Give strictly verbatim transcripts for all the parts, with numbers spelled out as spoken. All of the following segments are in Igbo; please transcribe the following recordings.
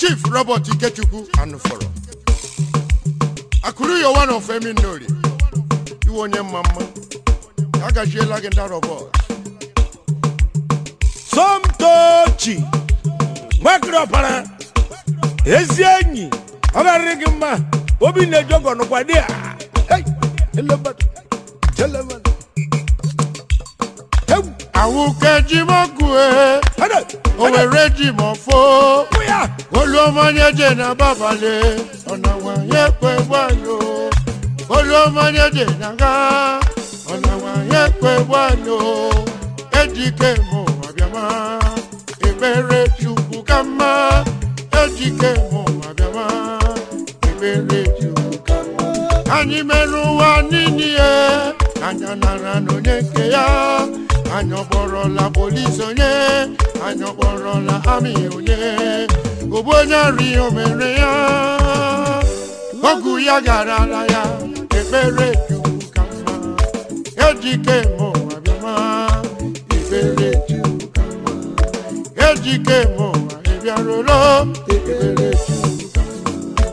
Chief Robert Ikechuku Anuforo. Akuru yo one of Emi Nori. You want your mama. Agaje lagenda robot. Some tochi. Makro para. Ezienyi. Abarigima. Obi ne jogo no kwadia. Hey. Eleba. Teleba. Awuke jimogwe. Hada. Owe reji mofo. Oya. Oluomanyeje na babale. Ona wa yekwe bwano. Oluomanyeje na ga. Ona wa yekwe bwano. Ejike mo abiama. Ebere chukwu kama. Ejike mo abiama. Ebere chukwu kama. Anyi meru wa nini e. Anya nara no nyeke ya. Anyoboro la police onye, anyoboro la army onye, obonya rio merea, ogu ya garala ya, ebere chukama, ejike mo abiama, ebere chukama, ejike mo abiarolo, ebere chukama.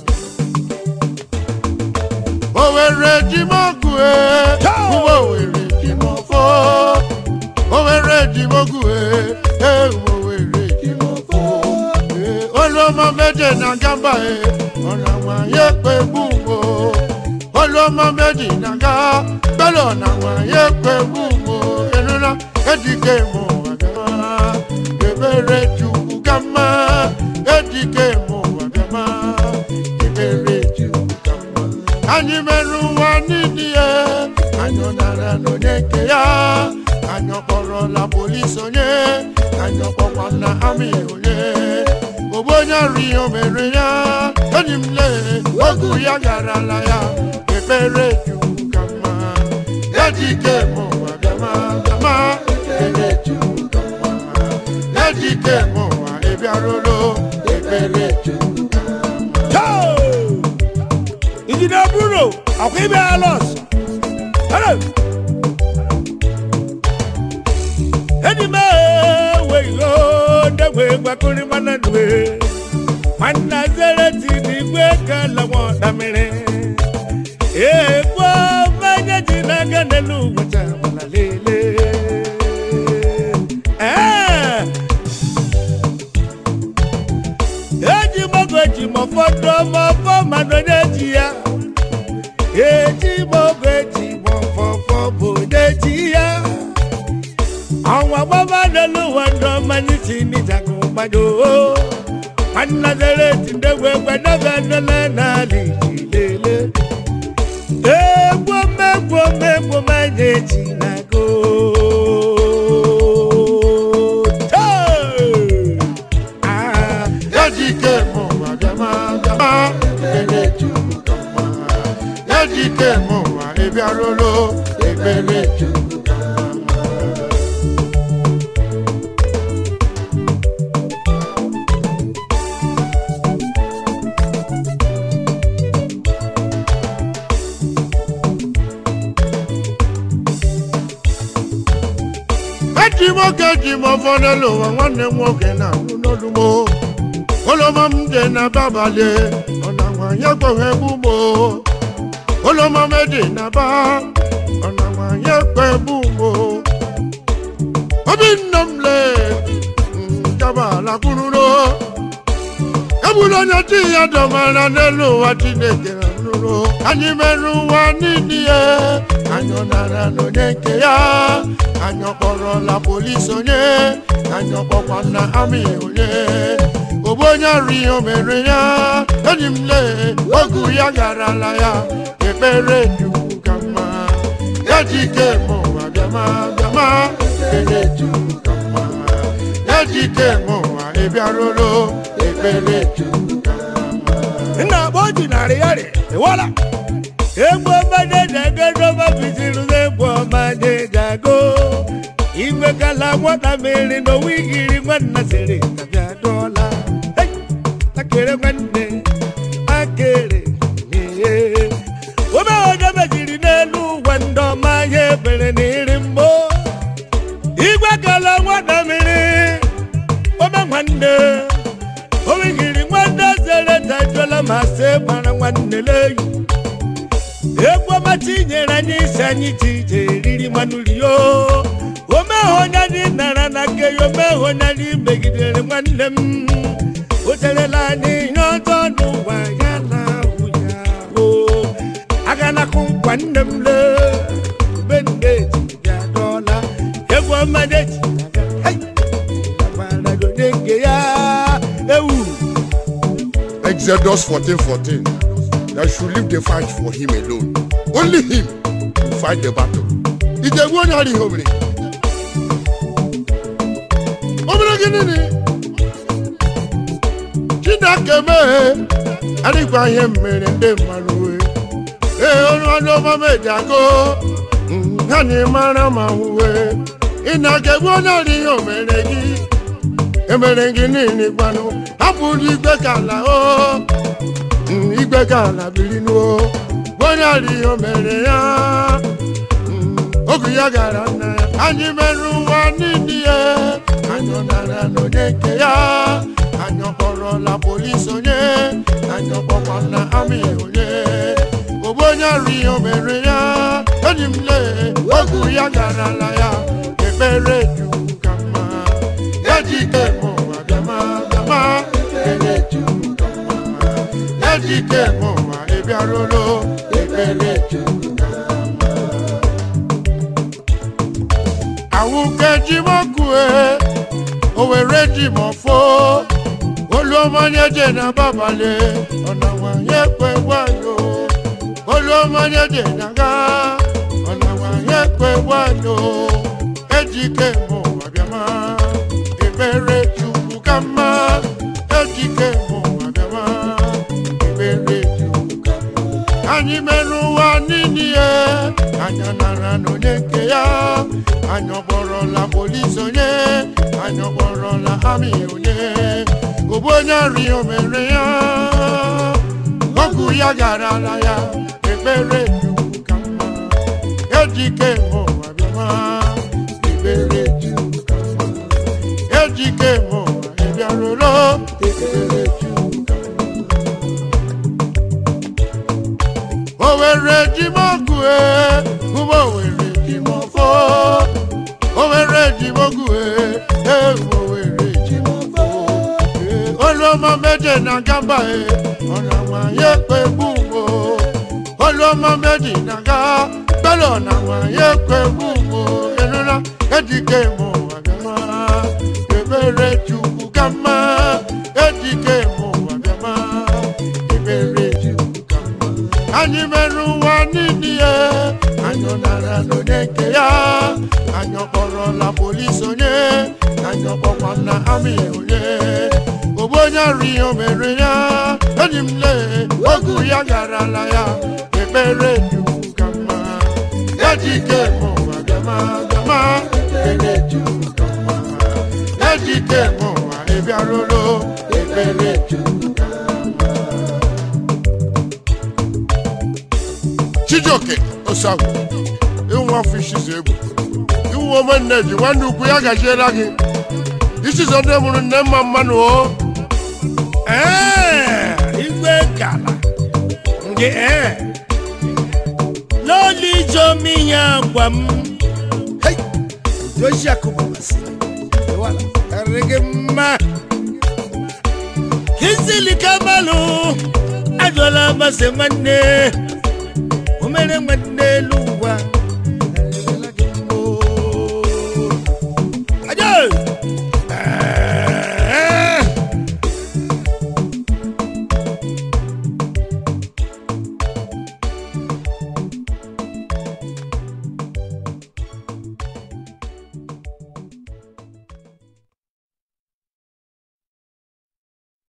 Owere jimogwe, owere jimofo. Owere jimogwe, eh owere jimofo. Oloma meje na gamba eh, ona wa yepe bumbo. Oloma meje na ga, belo na wa yepe bumbo. Enuna edike mo agama, ebere chukwu kama, edike mo agama, ebere chukwu kama. Anyi meru wa nini eh, anyonara no nyeke ya. Anyokoro la police onye, anyokoro na army onye, obonya rio merea, enimle, ogu ya garala ya, ebere chukama, ejike mo agama, agama, ebere chukama, ejike mo ebiarolo, ebere chukama. Yo! Engineer Bruno, akwibe alos. Hello. Anime we go the way bakuri manadwe manazere ti gwe kala wona mere e kwa manya jinaga nelu wata malalele eh eji mogo eji mo fodo mo fo manojia eji mogo eji mo fo fo bodejia. Awa baba delu wando maniti ni jago majo. Manazere tindewe kwenda vandela na lijilele. Egwo megwo megwo manyeji nago. Ah, ejike mo agama agama, ebere chukama. Ejike mo ebiarolo, ebere chukama. Jimo ke jimo fonelo wanne mwoke na nolumo oloma mde na babale ona wa yegbo hebumo oloma mede na ba ona wa yegbo hebumo obinomle jaba la kununo ebulo nyati ya domana nelu watineke nuru anyi meru wa nini e anyonara no nyeke ya. Anyokoro la police onye, anyokoro na army onye, obonya rio merea, enimle, ogu ya garala ya, ebere chukama, ejike mo agama agama, ebere chukama, ejike mo ebiarolo, ebere chukama. Ina boji nari yare, ewala. Egbo made jago roba bisiru egbo made jago. Igwe kala mwata mere no wigiri mwana sere kabya dola. Hey, akere mwende, akere nye. Wama oda bajiri nelu wando maye bere nirimbo. Igwe kala mwata mere, wama mwende, wigiri Eba mase mana wanele Egwa matinyera nyisa nyitije riri manulio Ome honya ni naranake Ome honya ni megidere mwanem Utelela ni nyotonu wayana uya Agana kumkwanem le Bendeji ya dola Egwa madeji Wana donenge ya Ewu Exodus fourteen fourteen. That should leave the fight for him alone. Only him will fight the battle. It's a one hari hombre. Hombre ginini. Chida keme. Ani kwa him mende manuwe. Eh ono no mame jago. Hani mana mahuwe. Ina ke one hari hombre gi. Emere ginini kwano. Abuli gbekala o. Igbekala bilinu o. Wonyari o mere ya. Ogu ya gara na. Anyi meru wa nini e. Anyo nara no neke ya. Anyo poro la police onye. Anyo poro na ami onye. Obonyari o mere ya. Anyi mle. Ogu ya gara la ya. Ebere ju kama. Ejike mo wa gama gama. Ebere ju kama. Ejike mo wa ebiarolo. Ebere ju kama. Awuke jimokue. Owere jimofo. Olomanye na babale. Ona wa yekwe wanyo. Olomanye na ga. Ona wa yekwe wanyo. Ejike mo wa gama. Ebere ju kama. Ejike mo wa gama. Ebere ju kama. Anyi meru wa nini e. Anya nara no neke ya. Anyo boro la police onye. Anyo boro la ami onye. Obonya ri o mere ya. Ogu ya gara la ya. Ebere ju kama. Ejike mo wa gama. Ebere ju kama. Ejike mo wa ebiarolo. Ebere ju kama. Owere jimokue. Ubo were jimofo. Owere jimokue. Eh owere jimofo. Oloma meje na gamba e. Ona wa yekwe bumo. Oloma meje na ga. Belo na wa yekwe bumo. Enuna ejike mo wa gama. Ebere ju kama. Ejike mo wa gama. Ebere ju kama. Anyi meru wa nini e. Anyo nara no neke ya. Anyo poro la police onye. Anyo poro na ami onye. Obonya ri o mere ya. Enyi mle. Ogu ya gara la ya. Ebere ju kama. Ejike mo wa gama gama. Ebere ju kama. Ejike mo wa ebiarolo. Ebere ju kama. Chijoke Osawu. Iwa fishes ebu. Iwa maneji wandu kuyaga sheragi. This is under one nema mano. Eh, igwe kala. Nge eh. Loli jomi ya kwam. Hey. Joshia kubasi. Wala. Arege ma. Kizili kamalu. Adola basemane. Umere